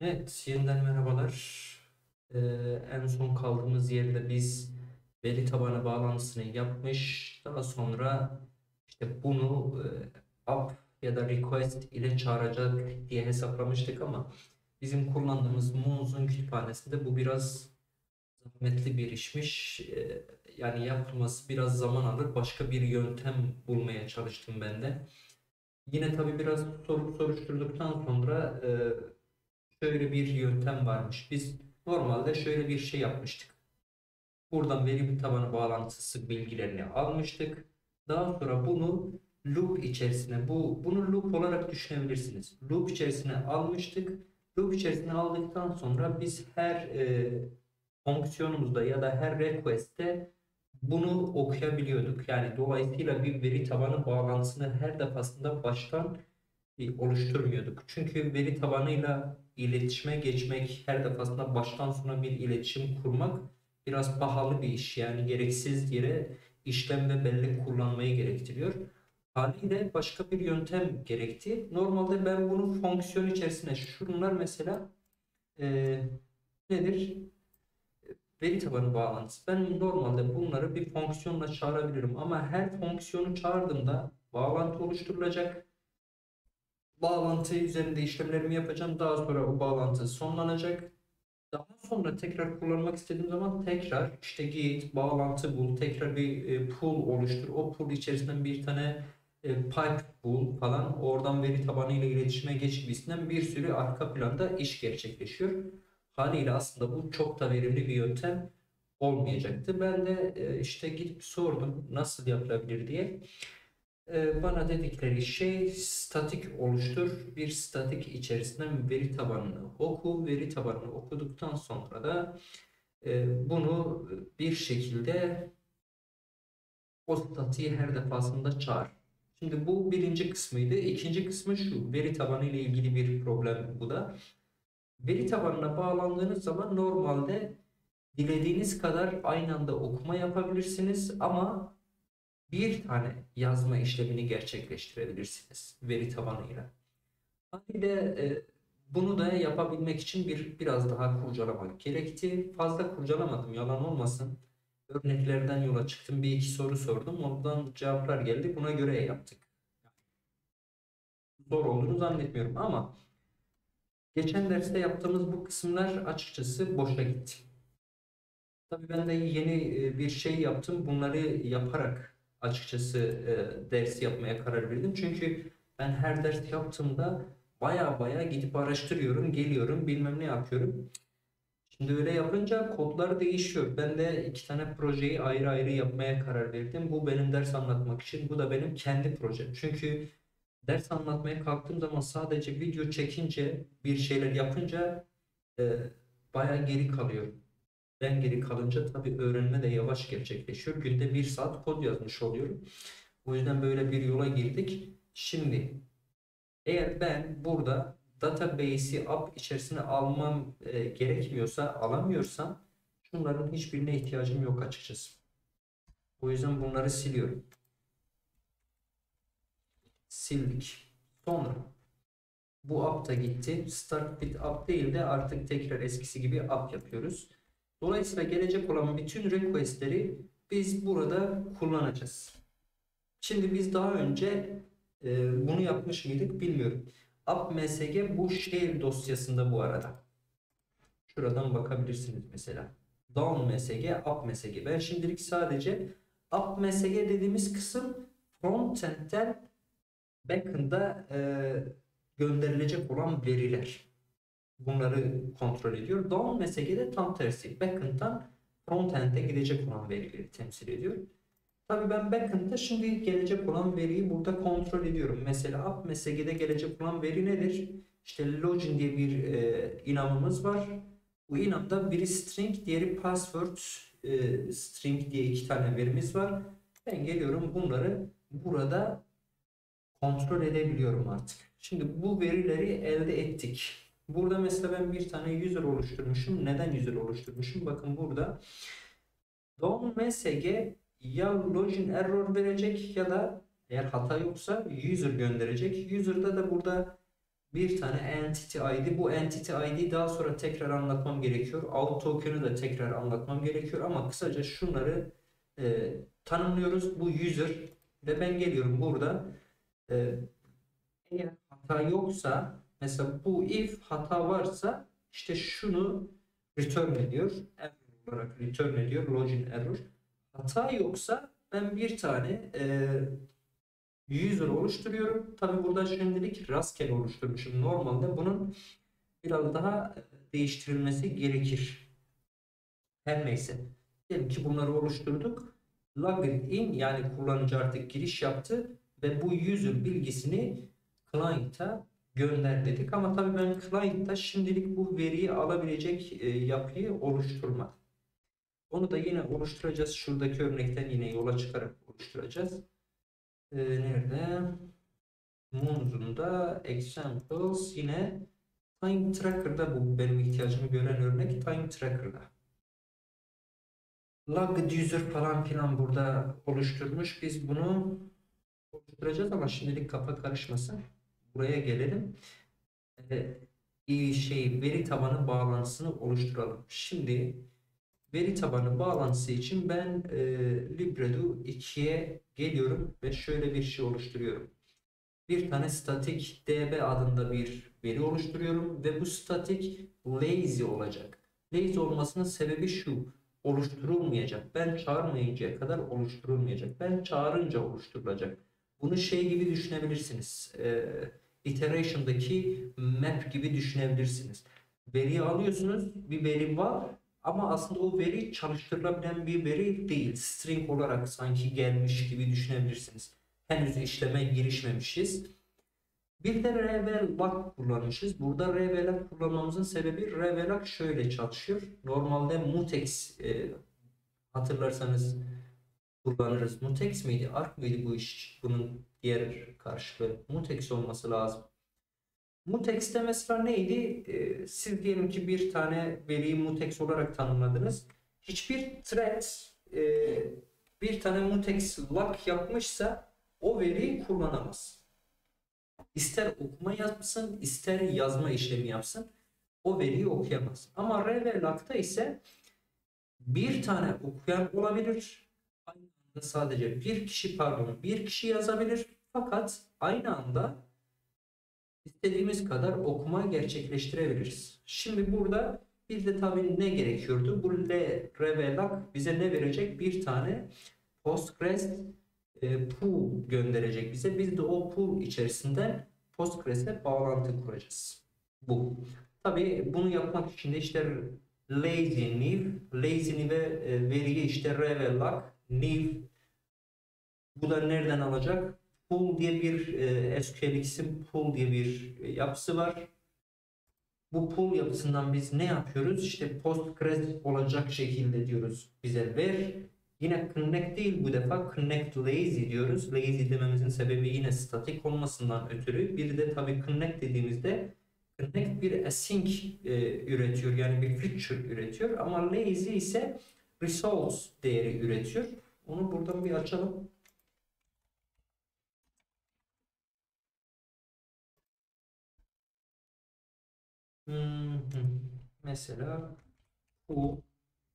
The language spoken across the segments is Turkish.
Evet, yeniden merhabalar. Ee, En son kaldığımız yerde biz veri tabanı bağlantısını yapmış. Daha sonra işte bunu app ya da request ile çağıracak diye hesaplamıştık ama bizim kullandığımız Moon'un kütüphanesinde bu biraz zahmetli bir işmiş. Yani yapılması biraz zaman alır. Başka bir yöntem bulmaya çalıştım ben de. Yine tabii biraz sorup soruşturduktan sonra şöyle bir yöntem varmış. Biz normalde şöyle bir şey yapmıştık. Buradan veri tabanı bağlantısı bilgilerini almıştık. Daha sonra bunu loop içerisine bunu loop olarak düşünebilirsiniz. Loop içerisine almıştık. Loop içerisine aldıktan sonra biz her fonksiyonumuzda ya da her request'te bunu okuyabiliyorduk. Yani dolayısıyla bir veri tabanı bağlantısını her defasında baştan oluşturmuyorduk. Çünkü veri tabanıyla iletişime geçmek, her defasında baştan sona bir iletişim kurmak biraz pahalı bir iş. Yani gereksiz yere işlem ve bellek kullanmayı gerektiriyor. Haliyle başka bir yöntem gerekti. Normalde ben bunu fonksiyon içerisine, şunlar mesela e, nedir? Veri tabanı bağlantısı. Ben normalde bunları bir fonksiyonla çağırabilirim ama her fonksiyonu çağırdığımda bağlantı oluşturulacak. Bağlantı üzerinde işlemlerimi yapacağım. Daha sonra o bağlantı sonlanacak. Daha sonra tekrar kullanmak istediğim zaman tekrar işte git bağlantı bul, tekrar bir pool oluştur. O pool içerisinden bir tane pipe bul falan. Oradan veri tabanı ile iletişime geç gibisinden bir sürü arka planda iş gerçekleşiyor. Haliyle aslında bu çok da verimli bir yöntem olmayacaktı. Ben de işte gidip sordum nasıl yapılabilir diye. Bana dedikleri şey statik oluştur. Bir statik içerisinden veri tabanını oku. Veri tabanını okuduktan sonra da bunu bir şekilde o statiği her defasında çağır. Şimdi bu birinci kısmıydı. İkinci kısmı şu. Veri tabanı ile ilgili bir problem bu da. Veri tabanına bağlandığınız zaman normalde dilediğiniz kadar aynı anda okuma yapabilirsiniz ama bir tane yazma işlemini gerçekleştirebilirsiniz veri tabanıyla. Haliyle bunu da yapabilmek için biraz daha kurcalamak gerekti. Fazla kurcalamadım, yalan olmasın. Örneklerden yola çıktım. Bir iki soru sordum. Ondan cevaplar geldi. Buna göre yaptık. Zor olduğunu zannetmiyorum ama geçen derste yaptığımız bu kısımlar açıkçası boşa gitti. Tabii ben de yeni bir şey yaptım. Bunları yaparak açıkçası ders yapmaya karar verdim. Çünkü ben her ders yaptığımda baya baya gidip araştırıyorum, geliyorum, bilmem ne yapıyorum. Şimdi öyle yapınca kodlar değişiyor. Ben de iki tane projeyi ayrı ayrı yapmaya karar verdim. Bu benim ders anlatmak için, bu da benim kendi projem. Çünkü ders anlatmaya kalktığım zaman sadece video çekince, bir şeyler yapınca e, baya geri kalıyorum. Ben geri kalınca tabii öğrenme de yavaş gerçekleşiyor. Günde bir saat kod yazmış oluyorum. O yüzden böyle bir yola girdik. Şimdi eğer ben burada database'i app içerisine almam gerekmiyorsa, alamıyorsam şunların hiçbirine ihtiyacım yok açıkçası. O yüzden bunları siliyorum. Sildik. Sonra bu app da gitti. Start with app değil de artık tekrar eskisi gibi app yapıyoruz. Dolayısıyla gelecek olan bütün request'leri biz burada kullanacağız. Şimdi biz daha önce bunu yapmış mıydık bilmiyorum. AppMSG bu share dosyasında bu arada. Şuradan bakabilirsiniz mesela. DownMSG, AppMSG. Ben şimdilik sadece AppMSG dediğimiz kısım frontend'den backend'a gönderilecek olan veriler. Bunları kontrol ediyor. DownMSG de tam tersi. Backend'dan frontend'e gidecek olan verileri temsil ediyor. Tabii ben backend'da şimdi gelecek olan veriyi burada kontrol ediyorum. Mesela AppMSG'de gelecek olan veri nedir? İşte login diye bir inamımız var. Bu inamda biri string, diğeri password string diye iki tane verimiz var. Ben geliyorum bunları burada kontrol edebiliyorum artık. Şimdi bu verileri elde ettik. Burada mesela ben bir tane user oluşturmuşum. Neden user oluşturmuşum? Bakın burada DOM-MSG ya login error verecek ya da eğer hata yoksa user gönderecek. User'da da burada bir tane entity ID. Bu entity ID daha sonra tekrar anlatmam gerekiyor. Out token'ı da tekrar anlatmam gerekiyor ama kısaca şunları tanımlıyoruz. Bu user ve ben geliyorum burada. E, Eğer hata yoksa, mesela bu if hata varsa işte şunu return ediyor. Error olarak return ediyor. Login error. Hata yoksa ben bir tane user oluşturuyorum. Tabi burada şimdilik rastgele oluşturmuşum. Normalde bunun biraz daha değiştirilmesi gerekir. Her neyse. Diyelim ki bunları oluşturduk. Login in, yani kullanıcı artık giriş yaptı ve bu user bilgisini client'a gönder dedik. Ama tabii ben client'ta şimdilik bu veriyi alabilecek yapıyı oluşturmadım. Onu da yine oluşturacağız. Şuradaki örnekten yine yola çıkarak oluşturacağız. Nerede? Munzun'da examples, yine Time Tracker'da bu benim ihtiyacımı gören örnek Time Tracker'da. Logged user falan filan burada oluşturmuş. Biz bunu oluşturacağız ama şimdilik kafa karışmasın. Buraya gelelim. Veri tabanı bağlantısını oluşturalım. Şimdi veri tabanı bağlantısı için ben Libredo 2'ye geliyorum ve şöyle bir şey oluşturuyorum. Bir tane statik db adında bir veri oluşturuyorum ve bu statik lazy olacak. Lazy olmasının sebebi şu: oluşturulmayacak. Ben çağırmayıncaya kadar oluşturulmayacak. Ben çağırınca oluşturulacak. Bunu şey gibi düşünebilirsiniz. Iteration'daki map gibi düşünebilirsiniz. Veriyi alıyorsunuz, bir veri var ama aslında o veri çalıştırılabilen bir veri değil. String olarak sanki gelmiş gibi düşünebilirsiniz. Henüz işleme girişmemişiz. Bir de revelag kullanmışız. Burada revelag kullanmamızın sebebi, revelag şöyle çalışıyor. Normalde mutex, hatırlarsanız kullanırız. Mutex miydi? Arc mıydı bu iş? Bunun diğer karşılığı. Mutex olması lazım. Mutex'te mesela neydi? Siz diyelim ki bir tane veriyi mutex olarak tanımladınız. Hiçbir thread bir tane mutex lock yapmışsa o veriyi kullanamaz. İster okuma yapsın, ister yazma işlemi yapsın, o veriyi okuyamaz. Ama reveal'da ise bir tane okuyan olabilir. Aynı anda sadece bir kişi yazabilir. Fakat aynı anda istediğimiz kadar okuma gerçekleştirebiliriz. Şimdi burada bizde tabii ne gerekiyordu? Bu reveal'ak bize ne verecek? Bir tane Postgres pool gönderecek bize. Biz de o pool içerisinden Postgres'e bağlantı kuracağız. Bu. Tabii bunu yapmak için de işte lazy niv'e veriyi işte reveal'ak new, bu da nereden alacak? Pool diye bir SQLX'in pool diye bir yapısı var. Bu pool yapısından biz ne yapıyoruz? İşte Postgres olacak şekilde diyoruz, bize ver. Yine connect değil bu defa, connect lazy diyoruz. Lazy dememizin sebebi yine statik olmasından ötürü. Bir de tabii connect dediğimizde connect bir async üretiyor. Yani bir feature üretiyor. Ama lazy ise results değeri üretiyor. Onu buradan bir açalım. Mesela bu,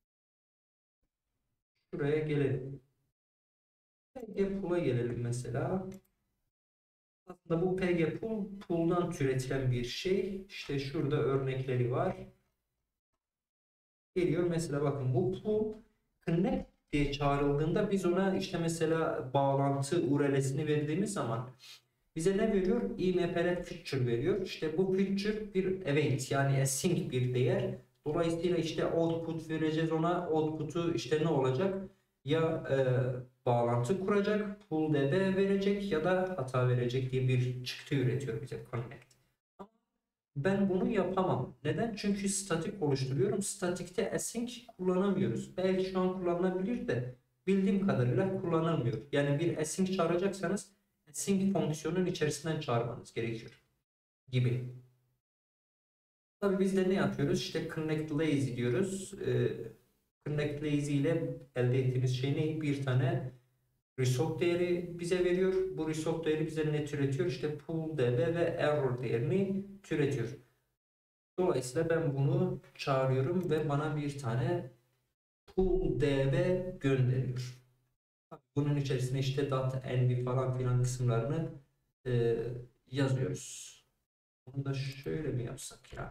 şuraya gelelim. PG-Pool'a gelelim mesela. Aslında bu PG-Pool, pool'dan türetilen bir şey. İşte şurada örnekleri var. Geliyor mesela, bakın bu pool connect diye çağrıldığında biz ona işte mesela bağlantı URL'sini verdiğimiz zaman bize ne veriyor? IMP'let feature veriyor. İşte bu feature bir await, yani async bir değer. Dolayısıyla işte output vereceğiz ona. Output'u işte ne olacak? Ya bağlantı kuracak, pool db verecek ya da hata verecek diye bir çıktı üretiyor bize connect. Ben bunu yapamam. Neden? Çünkü statik oluşturuyorum. Statikte async kullanamıyoruz. Belki şu an kullanılabilir de bildiğim kadarıyla kullanılmıyor. Yani bir async çağıracaksanız async fonksiyonun içerisinden çağırmanız gerekiyor gibi. Tabii biz de ne yapıyoruz? İşte connect lazy diyoruz. Connect lazy ile elde ettiğimiz şey ne? Bir tane result değeri bize veriyor. Bu result değeri bize ne türetiyor? İşte pool db ve error değerini türetiyor. Dolayısıyla ben bunu çağırıyorum ve bana bir tane pool db gönderiyor. Bunun içerisine işte .env falan filan kısımlarını e, yazıyoruz. Bunu da şöyle mi yapsak ya?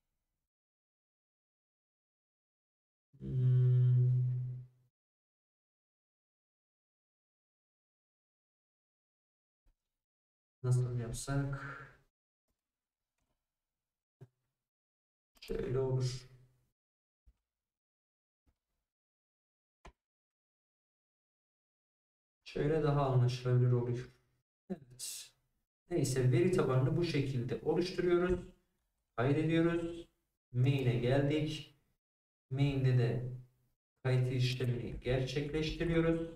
Hmm, nasıl yapsak? Şöyle olur. Şöyle daha anlaşılabilir oluyor. Evet. Neyse veri tabanını bu şekilde oluşturuyoruz. Kaydediyoruz. Main'e geldik. Main'de de kayıt işlemini gerçekleştiriyoruz.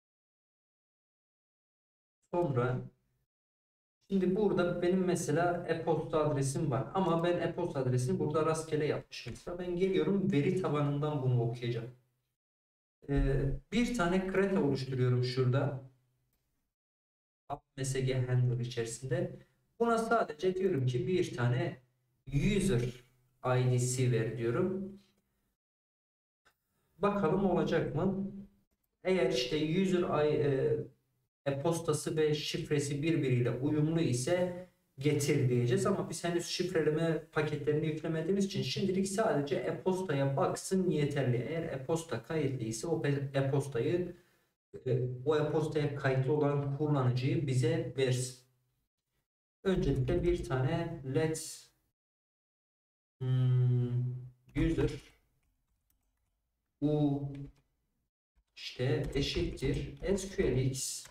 Sonra şimdi burada benim mesela e-posta adresim var. Ama ben e-posta adresini burada rastgele yapmışım. Mesela ben geliyorum veri tabanından bunu okuyacağım. Bir tane kreta oluşturuyorum şurada. MSG handler içerisinde. Buna sadece diyorum ki bir tane user ID'si ver diyorum. Bakalım olacak mı? Eğer işte e-postası ve şifresi birbiriyle uyumlu ise getir diyeceğiz ama biz henüz şifreleme paketlerini yüklemediğimiz için şimdilik sadece e-postaya baksın yeterli. Eğer e-posta kayıtlıysa o e-postayı o e-postaya kayıtlı olan kullanıcıyı bize versin. Öncelikle bir tane user u işte eşittir SQLX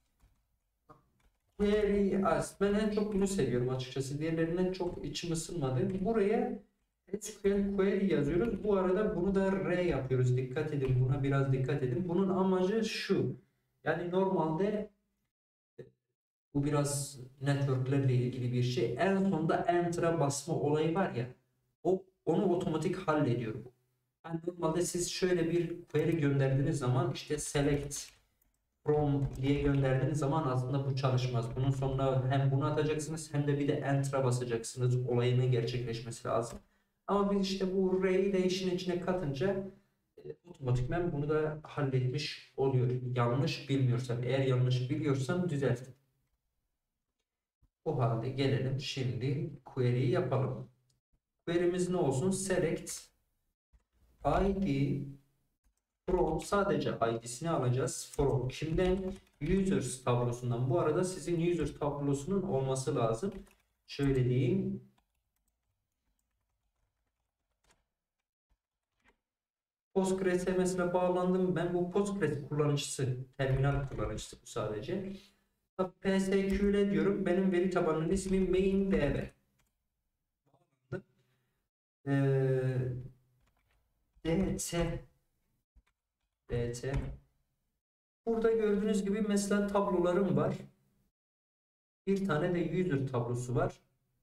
query as. Ben en çok bunu seviyorum açıkçası. Diğerlerinden çok içim ısınmadı. Buraya SQL query yazıyoruz. Bu arada bunu da R yapıyoruz. Dikkat edin. Buna biraz dikkat edin. Bunun amacı şu. Yani normalde bu biraz networklerle ilgili bir şey. En sonunda enter'a basma olayı var ya. Onu otomatik hallediyor bu. Yani normalde siz şöyle bir query gönderdiğiniz zaman işte select from diye gönderdiğiniz zaman aslında bu çalışmaz. Bunun sonuna hem bunu atacaksınız hem de bir de enter'a basacaksınız. Olayının gerçekleşmesi lazım. Ama biz işte bu array'i de işin içine katınca otomatikman bunu da halletmiş oluyor. Yanlış bilmiyorsam, eğer yanlış biliyorsam düzeltin. O halde gelelim şimdi query'yi yapalım. Query'miz ne olsun? Select ID from, sadece ID'sini alacağız. From kimden? Users tablosundan. Bu arada sizin users tablosunun olması lazım. Şöyle diyeyim. Postgres'e mesela bağlandım. Ben bu Postgres kullanıcısı, terminal kullanıcısı bu sadece. PSQL diyorum. Benim veri tabanının ismi main.db. DT DT. Burada gördüğünüz gibi mesela tablolarım var. Bir tane de user tablosu var.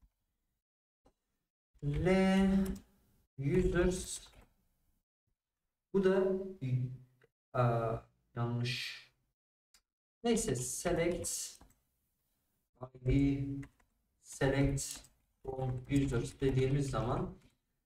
L users, bu da yanlış. Neyse select ID select from users dediğimiz zaman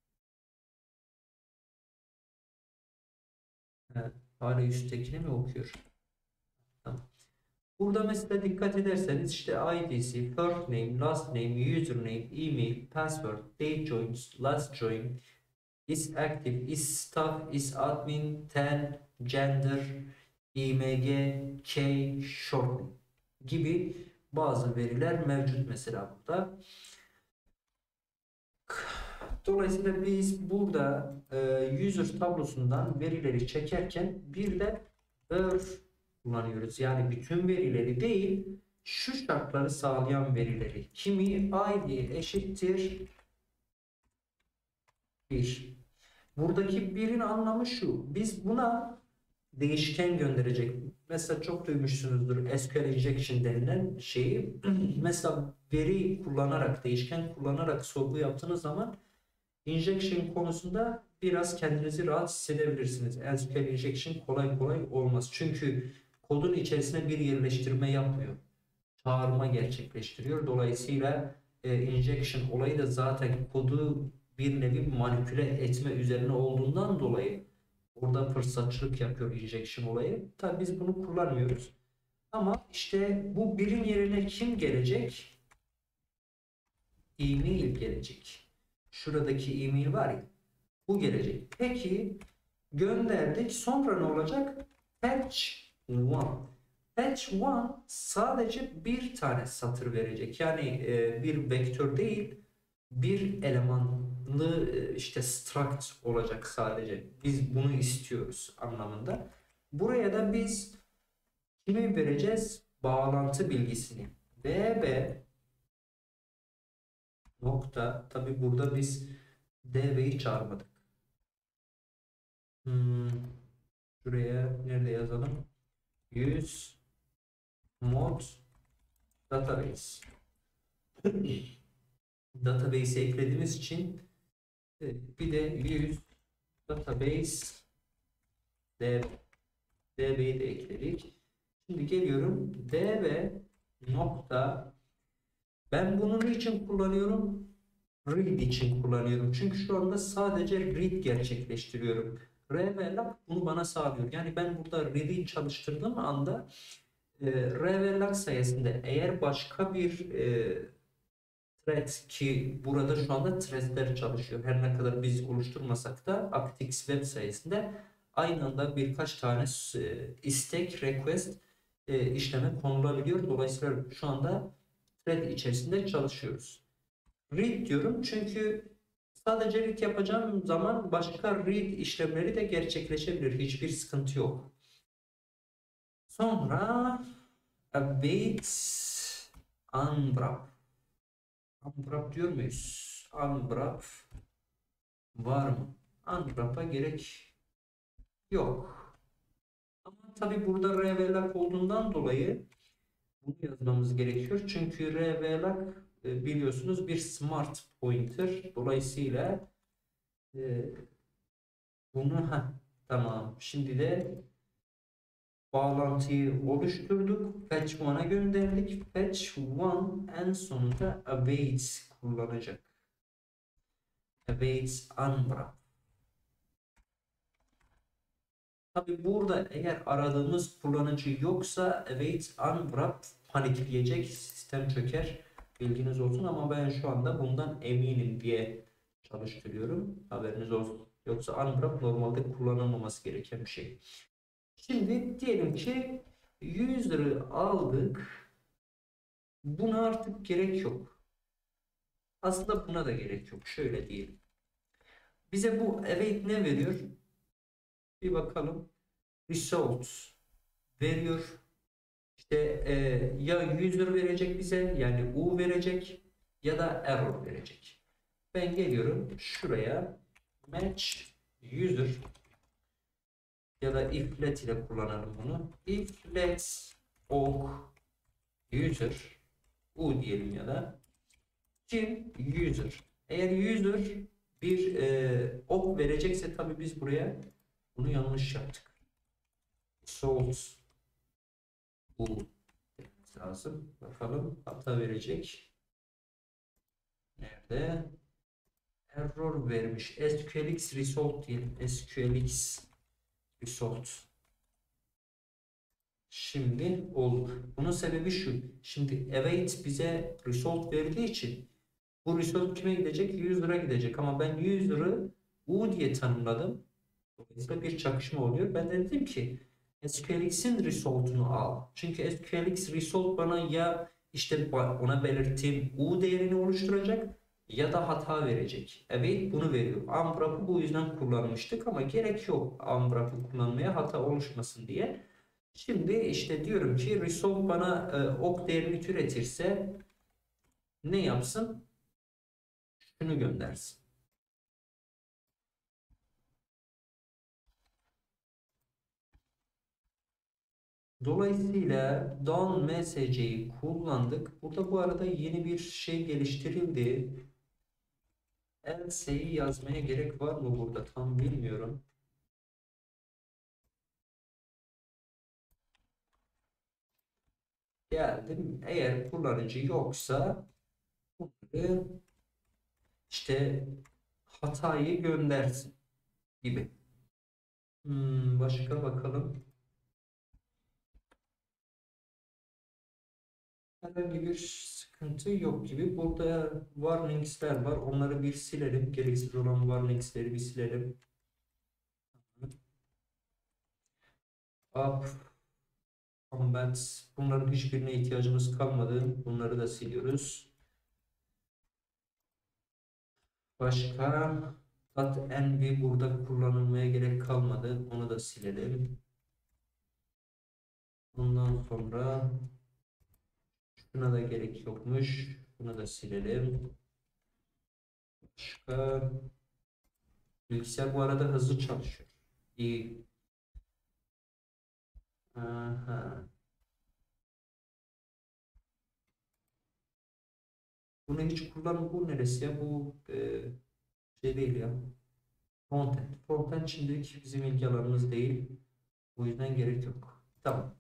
hala üsttekini mi okuyor? Tamam. Burada mesela dikkat ederseniz işte ID'si, first name, last name, username, email, password, date joins, last join, is active, is staff, is admin, 10, gender, img, k, short gibi bazı veriler mevcut mesela burada. Dolayısıyla biz burada user tablosundan verileri çekerken bir de where kullanıyoruz. Yani bütün verileri değil, şu şartları sağlayan verileri. Kimi id eşittir 1. Buradaki birin anlamı şu. Biz buna değişken gönderecek. Mesela çok duymuşsunuzdur SQL injection denilen şeyi. Mesela veri kullanarak, değişken kullanarak sorgu yaptığınız zaman injection konusunda biraz kendinizi rahat hissedebilirsiniz. SQL injection kolay kolay olmaz. Çünkü kodun içerisine bir yerleştirme yapmıyor. Çağırma gerçekleştiriyor. Dolayısıyla injection olayı da zaten kodu bir nevi manipüle etme üzerine olduğundan dolayı orada fırsatçılık yapıyor injection olayı. Tabi biz bunu kullanmıyoruz. Ama işte bu birin yerine kim gelecek? E-mail gelecek. Şuradaki e-mail var ya, bu gelecek. Peki gönderdik. Sonra ne olacak? Fetch one. Fetch one sadece bir tane satır verecek. Yani bir vektör değil, bir elemanlı işte struct olacak sadece. Biz bunu istiyoruz anlamında. Buraya da biz kimi vereceğiz? Bağlantı bilgisini. DB nokta. Tabi burada biz DB'yi çağırmadık. Şuraya nerede yazalım? 100 mod database. Database'e eklediğimiz için bir de 100 database db'yi de ekledik. Şimdi geliyorum db nokta, ben bunu için kullanıyorum? Read için kullanıyorum. Çünkü şu anda sadece read gerçekleştiriyorum. Revealak bunu bana sağlıyor. Yani ben burada read'i çalıştırdığım anda revealak sayesinde eğer başka bir thread, ki burada şu anda threadler çalışıyor. Her ne kadar biz oluşturmasak da Actix Web sayesinde aynı anda birkaç tane istek, request işleme konulabiliyor. Dolayısıyla şu anda thread içerisinde çalışıyoruz. Read diyorum çünkü sadece read yapacağım zaman başka read işlemleri de gerçekleşebilir. Hiçbir sıkıntı yok. Sonra await unwrap. Unwrap diyor muyuz? Unwrap var mı? Unwrap'a gerek yok. Ama tabi burada revealak olduğundan dolayı bunu yazmamız gerekiyor. Çünkü revealak biliyorsunuz bir smart pointer. Dolayısıyla e, bunu tamam. Şimdi de bağlantıyı oluşturduk. Fetch one'a gönderdik. Fetch one en sonunda awaits kullanacak. Awaits unwrap. Tabi burada eğer aradığımız kullanıcı yoksa await unwrap panikleyecek, sistem çöker. Bilginiz olsun ama ben şu anda bundan eminim diye çalıştırıyorum. Haberiniz olsun. Yoksa unwrap normalde kullanılmaması gereken bir şey. Şimdi diyelim ki 100 lira aldık. Buna artık gerek yok. Aslında buna da gerek yok. Şöyle diyelim. Bize bu await ne veriyor? Bir bakalım. Results veriyor. İşte ya user verecek bize, yani U verecek ya da error verecek. Ben geliyorum şuraya match user ya da if let ile kullanalım bunu. If let ok user U diyelim ya da kim user. Eğer user bir ok verecekse tabii biz buraya bunu yanlış yaptık. Source U lazım. Bakalım hata verecek. Nerede? Error vermiş. SQLX result diyelim. SQLX result. Şimdi oldu. Bunun sebebi şu. Şimdi await bize result verdiği için bu result kime gidecek? User'a gidecek. Ama ben user'ı U diye tanımladım. Dolayısıyla bir çakışma oluyor. Ben de dedim ki SQLX'in result'unu al. Çünkü SQLX result bana ya işte ona belirttiğim U değerini oluşturacak ya da hata verecek. Evet, bunu veriyor. Unwrap'ı bu yüzden kullanmıştık ama gerek yok unwrap'ı kullanmaya, hata oluşmasın diye. Şimdi işte diyorum ki result bana ok değerini türetirse ne yapsın? Şunu göndersin. Dolayısıyla down message'i kullandık. Burada bu arada yeni bir şey geliştirildi. Else'yi yazmaya gerek var mı burada? Tam bilmiyorum. geldim. Eğer kullanıcı yoksa bunları işte hatayı göndersin gibi. Başka bakalım. Herhangi bir sıkıntı yok gibi. Burada warnings'ler var. Onları bir silelim. Gereksiz olan warnings'leri bir silelim. Up, combat. Bunların hiçbirine ihtiyacımız kalmadı. Bunları da siliyoruz. Başka .env burada kullanılmaya gerek kalmadı. Onu da silelim. Ondan sonra şuna da gerek yokmuş. Bunu da silelim. Başka bilgisayar bu arada hızlı çalışıyor. İyi. Aha. Bunu hiç kullanım bu neresi ya? Bu şey değil ya. Frontend. Frontend şimdilik bizim ilgi alanımız değil. O yüzden gerek yok. Tamam.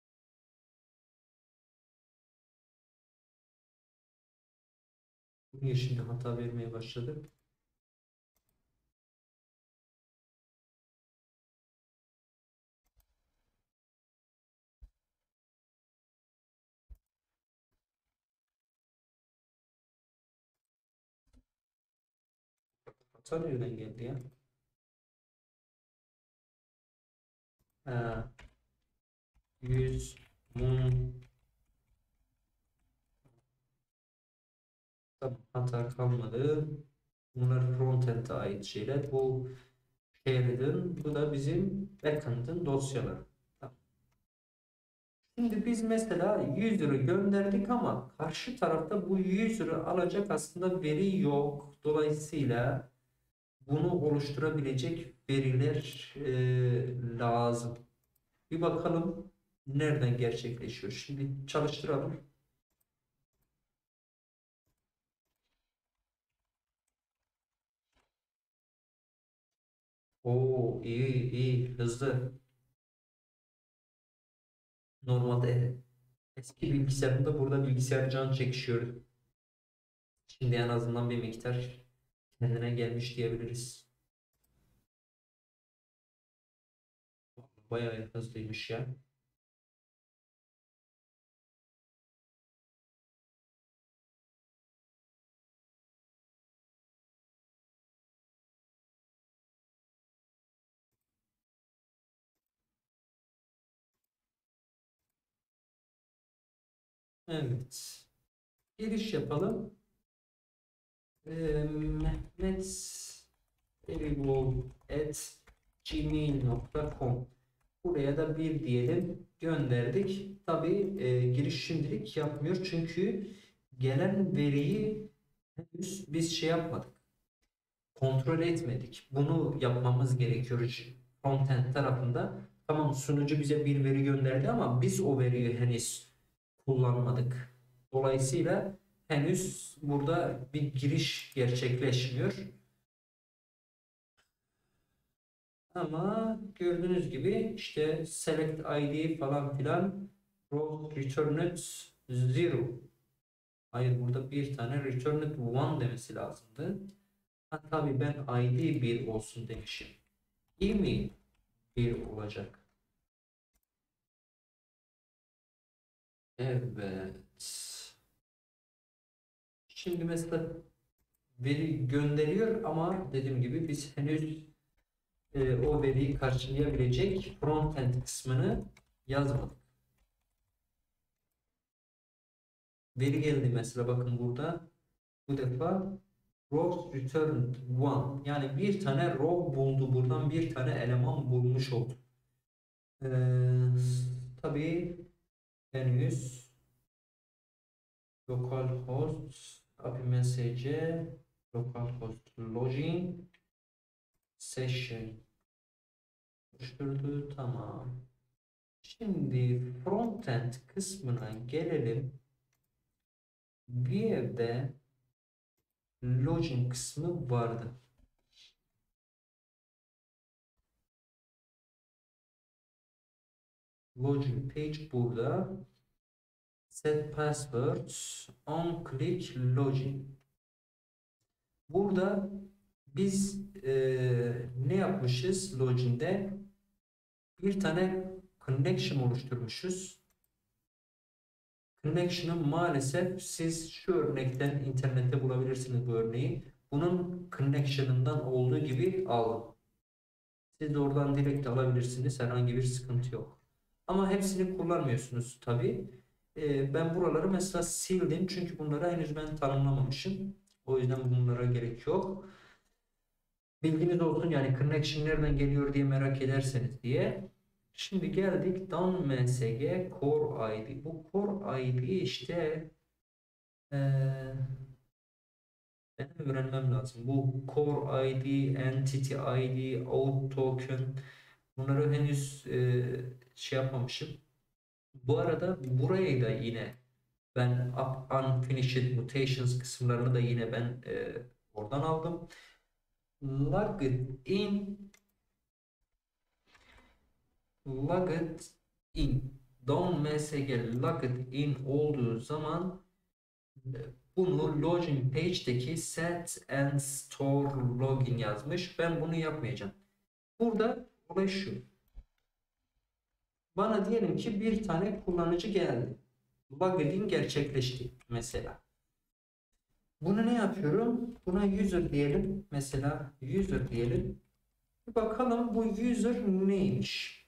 Niye şimdi hata vermeye başladı? Hata nereden geldi ya? Ha, 100 mum. Tamam, hata kalmadı. Bunlar frontend'e ait şeyler. Bu shared'ın, bu da bizim backend'ın dosyaları. Tamam. Şimdi biz mesela 100 lira gönderdik ama karşı tarafta bu 100 lira alacak aslında veri yok. Dolayısıyla bunu oluşturabilecek veriler lazım. Bir bakalım nereden gerçekleşiyor. Şimdi çalıştıralım. Oo, iyi iyi, hızlı. Normalde eski bilgisayarımda burada bilgisayar can çekişiyor. Şimdi en azından bir miktar kendine gelmiş diyebiliriz. Bayağı hızlıymış ya. Evet. Giriş yapalım. Mehmet gmail.com. Buraya da bir diyelim, gönderdik. Tabii giriş şimdilik yapmıyor çünkü gelen veriyi henüz biz şey yapmadık. Kontrol etmedik. Bunu yapmamız gerekiyor frontend tarafında. Tamam, sunucu bize bir veri gönderdi ama biz o veriyi henüz kullanmadık. Dolayısıyla henüz burada bir giriş gerçekleşmiyor. Ama gördüğünüz gibi işte select ID falan filan row returned zero. Hayır, burada bir tane returned one demesi lazımdı. Ha, tabii ben ID bir olsun demişim. İyi mi? Bir olacak. Evet. Şimdi mesela veri gönderiyor ama dediğim gibi biz henüz o veriyi karşılayabilecek frontend kısmını yazmadık. Veri geldi mesela, bakın burada bu defa rows returned one, yani bir tane row buldu, buradan bir tane eleman bulmuş oldu. Ee, tabii henüz localhost apimsc localhost login session oluşturdu. Tamam. Şimdi frontend kısmına gelelim. Bir evde login kısmı vardı. Login page burada. Set password on click login. Burada biz ne yapmışız login'de? Bir tane connection oluşturmuşuz. Connection'ı maalesef siz şu örnekten internette bulabilirsiniz bu örneği. Bunun connection'ından olduğu gibi alın. Siz de oradan direkt alabilirsiniz. Herhangi bir sıkıntı yok. Ama hepsini kullanmıyorsunuz tabii. Ben buraları mesela sildim. Çünkü bunları henüz ben tanımlamamışım. O yüzden bunlara gerek yok. Bilginiz olsun yani connection nereden geliyor diye merak ederseniz diye. Şimdi geldik down msg core id. Bu core id işte benim öğrenmem lazım. Bu core id, entity id, out token bunları henüz şey yapmamışım. Bu arada burayı da yine ben unfinished mutations kısımlarını da yine ben oradan aldım. Logged in logged in down msg logged in olduğu zaman bunu login page'deki set and store login yazmış. Ben bunu yapmayacağım. Burada olay şu. Bana diyelim ki bir tane kullanıcı geldi. Login gerçekleşti mesela. Bunu ne yapıyorum? Buna user diyelim. Mesela user diyelim. Bir bakalım bu user neymiş?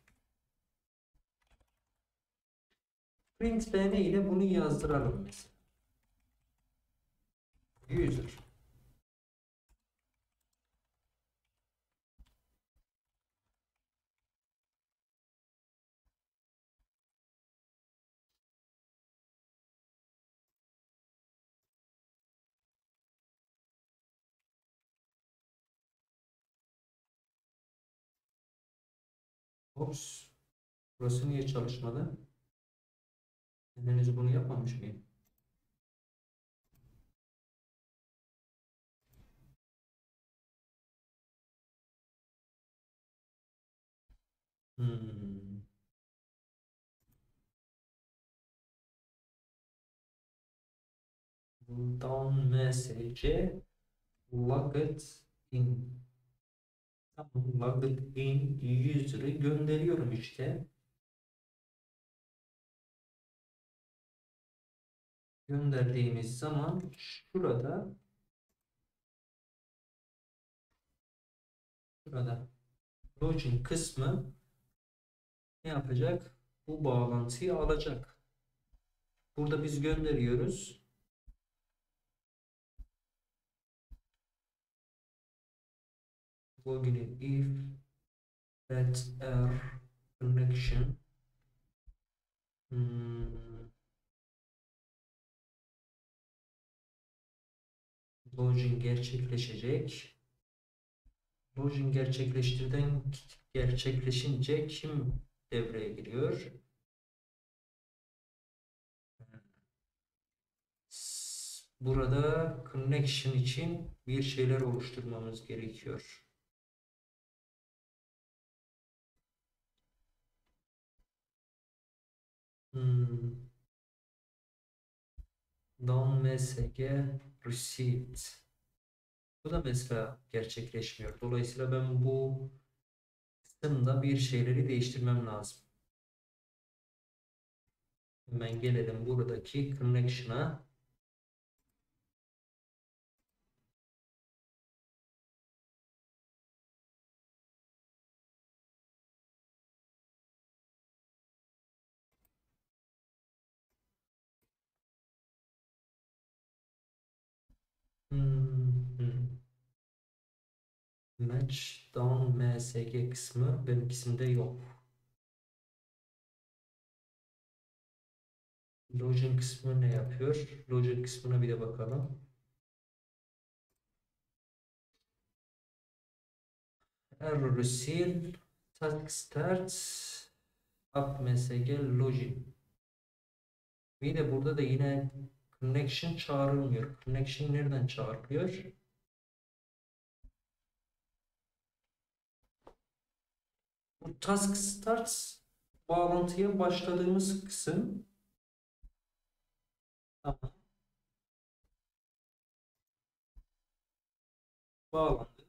Print bn ile bunu yazdıralım mesela. User. Ops. Burası niye çalışmadı? Ben henüz bunu yapmamış mıyım? Hmm. Down message logged in. Tamam, logged in user'ı gönderiyorum işte. Gönderdiğimiz zaman şurada login kısmı ne yapacak? Bu bağlantıyı alacak. Burada biz gönderiyoruz. Login if that error connection login gerçekleşecek. Login gerçekleşince kim devreye giriyor? Burada connection için bir şeyler oluşturmamız gerekiyor. Down msg received. Bu da mesela gerçekleşmiyor. Dolayısıyla ben bu kısımda bir şeyleri değiştirmem lazım. Hemen gelelim buradaki connection'a. Match down msg kısmı benimkisinde yok. Login kısmı ne yapıyor? Login kısmına bir de bakalım. Error sil task start up msg login. Bir de burada da yine connection çağrılmıyor. Connection nereden çağrılıyor? Bu task start bağlantıya başladığımız kısım. Tamam. Bağlandık.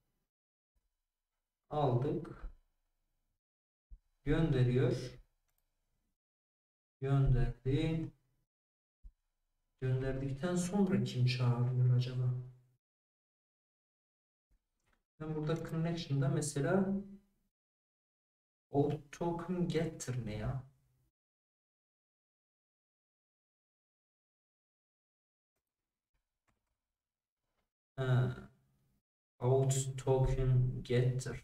Aldık. Gönderiyor. Gönderdi. Gönderdikten sonra kim çağırıyor acaba? Ben burada connection'da mesela old token getter ne ya? Ha, old token getter.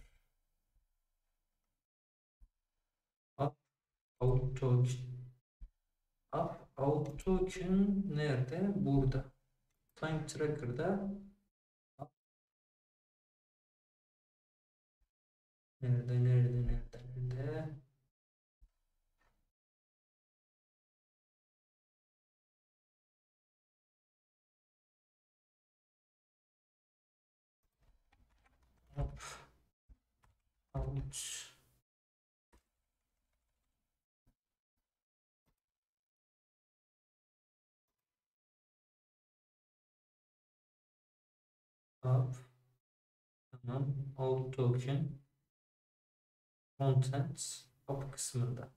Up, old token. Up, old token nerede? Burada. Time tracker'da. Up, nerede? Up, out. Up. Tamam. Old token. Content. Up kısmında.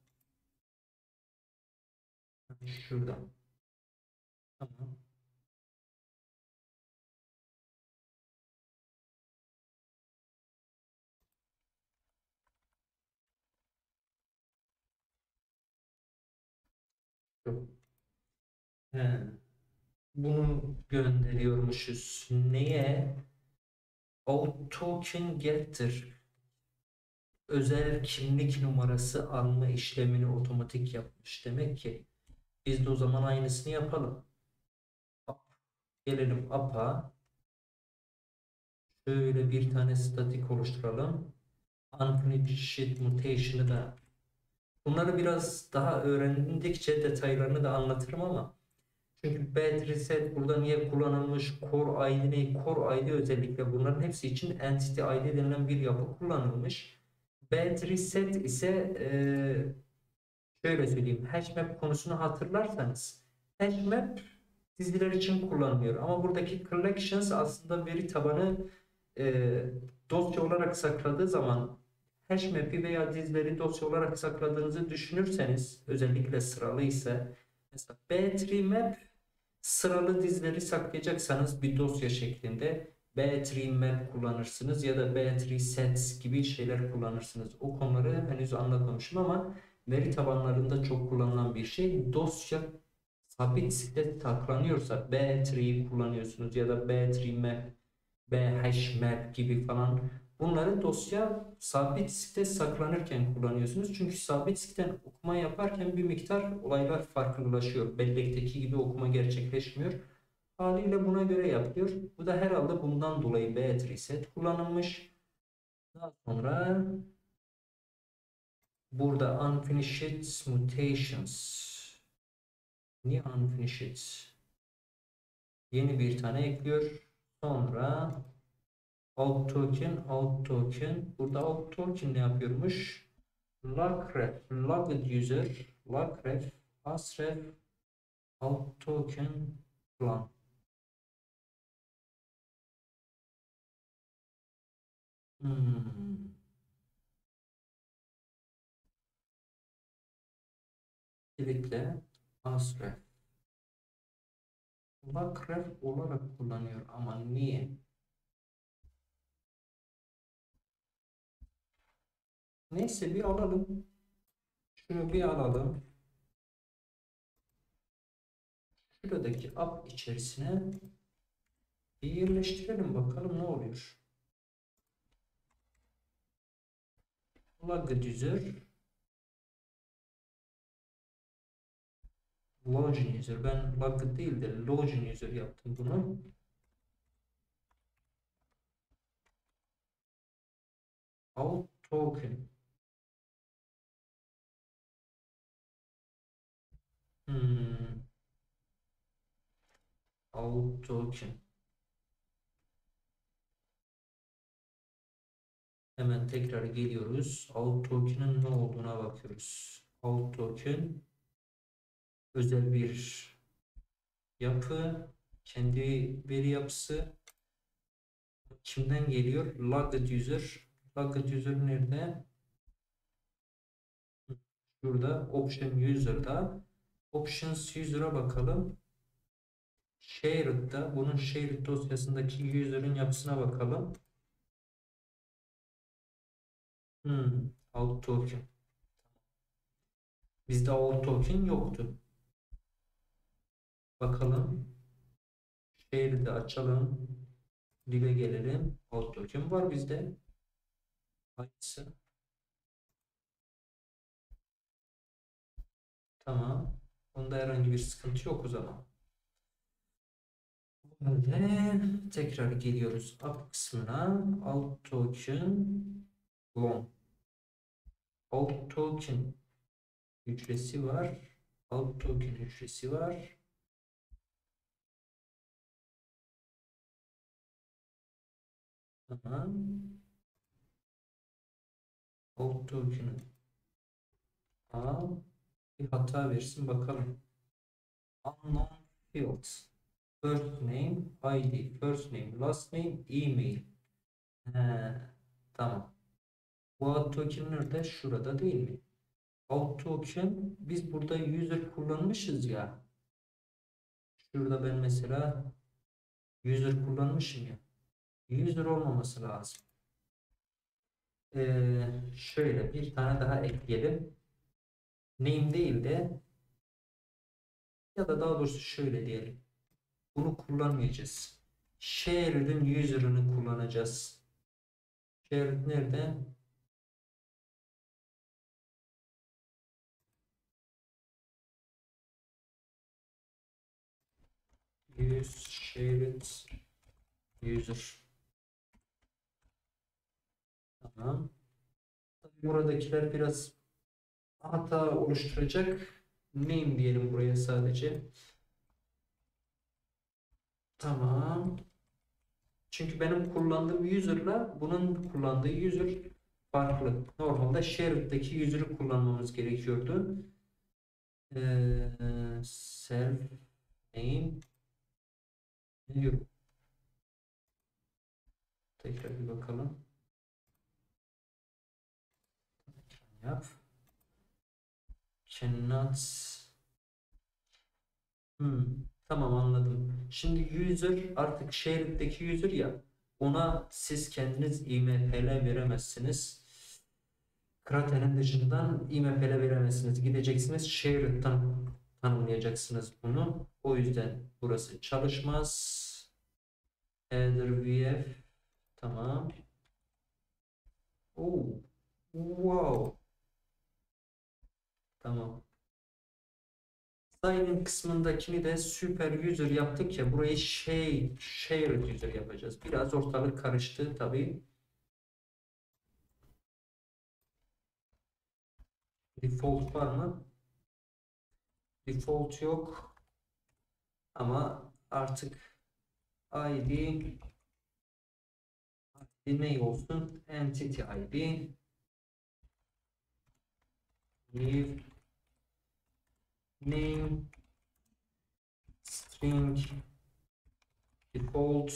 Şurada. Tamam. Şu. He. Bunu gönderiyormuşuz. Neye? Old token getter. Özel kimlik numarası alma işlemini otomatik yapmış. Demek ki biz de o zaman aynısını yapalım. Gelelim APA. Şöyle bir tane statik oluşturalım. Unfinished mutation'ı da. Bunları biraz daha öğrendikçe detaylarını da anlatırım ama çünkü bad reset burada niye kullanılmış? Core ID ne? Core ID özellikle bunların hepsi için entity ID denilen bir yapı kullanılmış. Bad reset ise şöyle söyleyeyim. Hashmap konusunu hatırlarsanız hashmap diziler için kullanılıyor. Ama buradaki collections aslında veri tabanı e, dosya olarak sakladığı zaman hashmap'i veya dizileri dosya olarak sakladığınızı düşünürseniz özellikle sıralı ise mesela B3 map sıralı dizileri saklayacaksanız bir dosya şeklinde B3 map kullanırsınız ya da B3 sets gibi şeyler kullanırsınız. O konuları henüz anlatmamışım ama veri tabanlarında çok kullanılan bir şey. Dosya sabit site saklanıyorsa B3 kullanıyorsunuz ya da B3 map, B-hash-map gibi falan. Bunları dosya sabit site saklanırken kullanıyorsunuz. Çünkü sabit siteden okuma yaparken bir miktar olaylar farklılaşıyor. Bellekteki gibi okuma gerçekleşmiyor. Haliyle buna göre yapıyor. Bu da herhalde bundan dolayı B3 set kullanılmış. Daha sonra burada unfinished mutations. Niye unfinished? Yeni bir tane ekliyor. Sonra alt token. Burada alt token ne yapıyormuş? Logref, logged user, logref, hasref, alt token, plan. Hmm. Kesinlikle hasref. Logref olarak kullanıyor ama niye? Neyse bir alalım. Şunu bir alalım. Şuradaki app içerisine bir yerleştirelim bakalım ne oluyor. Logged user, login user. Ben logged değil de login user yaptım bunu. Alt token. Hmm. Alt token. Hemen tekrar geliyoruz. Alt token'ın ne olduğuna bakıyoruz. Alt token özel bir yapı, kendi veri yapısı kimden geliyor? Logged user. Logged user nerede? Burada option user'da. Options user'a bakalım. Shared'da bunun shared dosyasındaki user'ın yapısına bakalım. Out token. Bizde out token yoktu. Bakalım. Shared'i açalım. Lib'e gelelim. Out token var bizde. Hangisi? Tamam. Onda herhangi bir sıkıntı yok o zaman. Böyle tekrar geliyoruz up kısmına. Out token long. Out token hücresi var. Out token hücresi var. Tamam. Out token'ı al. Bir hata versin bakalım. Unknown fields. First name, ID, first name, last name, email. He, tamam. Bu out token nerede? Şurada değil mi? Out token biz burada user kullanmışız ya. Şurada ben mesela user kullanmışım ya. User olmaması lazım. Şöyle bir tane daha ekleyelim. Name değil de ya da daha doğrusu şöyle diyelim. Bunu kullanmayacağız. Shared'in user'ını kullanacağız. Shared nerede? Use shared user. Tamam. Tabii buradakiler biraz hata oluşturacak. Name diyelim buraya sadece. Tamam. Çünkü benim kullandığım user'la bunun kullandığı user farklı. Normalde shared'daki user'ı kullanmamız gerekiyordu. Self name ne diyor? Tekrar bir bakalım. Yap. Cannot. Tamam anladım. Şimdi user artık shared'deki user ya, ona siz kendiniz IMP'le veremezsiniz. Krater'in dışından IMP'le veremezsiniz. Gideceksiniz shared'dan tanımlayacaksınız bunu. O yüzden burası çalışmaz. Header VF tamam. Oh, wow. Tamam. Sign-in kısmındakini de super user yaptık ya, burayı shared user yapacağız. Biraz ortalık karıştı tabii. Default var mı? Default yok. Ama artık ID ne olsun? Entity ID new name string default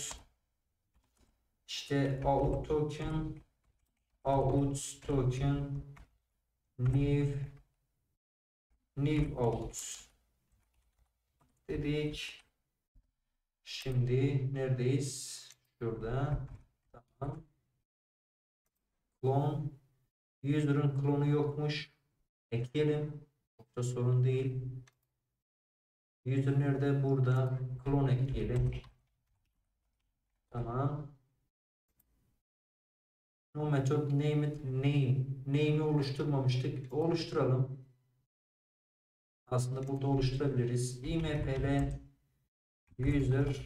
işte out token new out dedik. Şimdi neredeyiz? Şurada. Tamam. Clone. User'ın klonu yokmuş. Ekleyelim. Çok da sorun değil. User nerede? Burada. Klon ekleyelim. Tamam. No method name it name. Name'i oluşturmamıştık. Oluşturalım. Aslında burada oluşturabiliriz. IMP'le user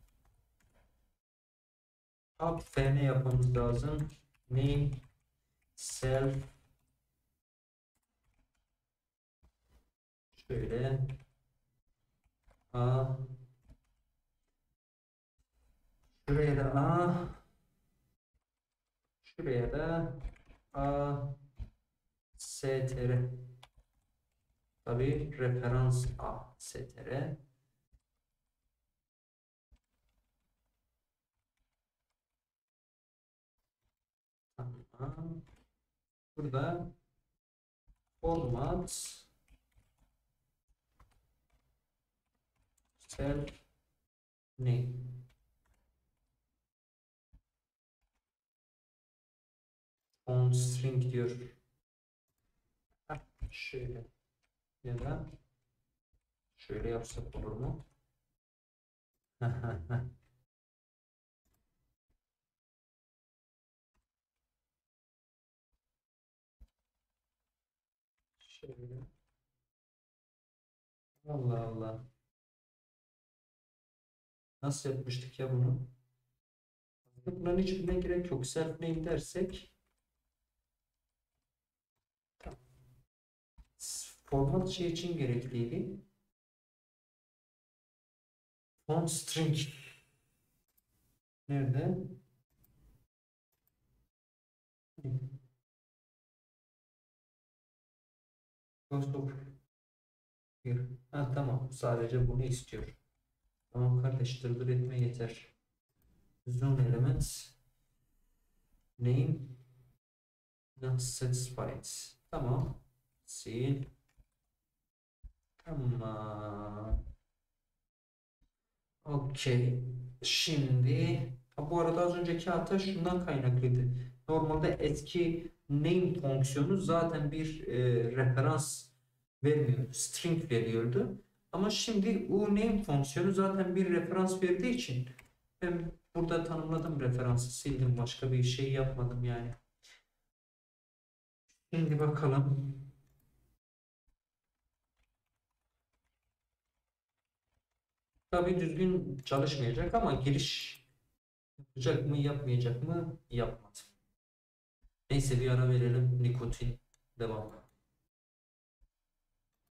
up fn yapmamız lazım. Name self şöyle a şuraya da a şuraya da a str, tabii referans a str Burada format self name. On string diyor. Şöyle ya da şöyle yapsak olur mu? Şöyle. Allah Allah. Nasıl yapmıştık ya bunu? Bunların hiçbirine gerek yok. Self name dersek tamam. Format şey için gerekliydi. Font string nerede? Ghost of here. Ha, tamam. Sadece bunu istiyor. Tamam kardeş, dırdır etme yeter. Zoom elements name not satisfied. Tamam. Sil. Tamam. Okey. Şimdi bu arada az önceki hata şundan kaynaklıydı. Normalde etki name fonksiyonu zaten bir referans vermiyor. String veriyordu. Ama şimdi u name fonksiyonu zaten bir referans verdiği için ben burada tanımladım, referansı sildim. Başka bir şey yapmadım yani. Şimdi bakalım. Tabii düzgün çalışmayacak ama giriş yapacak mı yapmayacak mı yapmadı. Neyse bir ara verelim. Nikotin devam.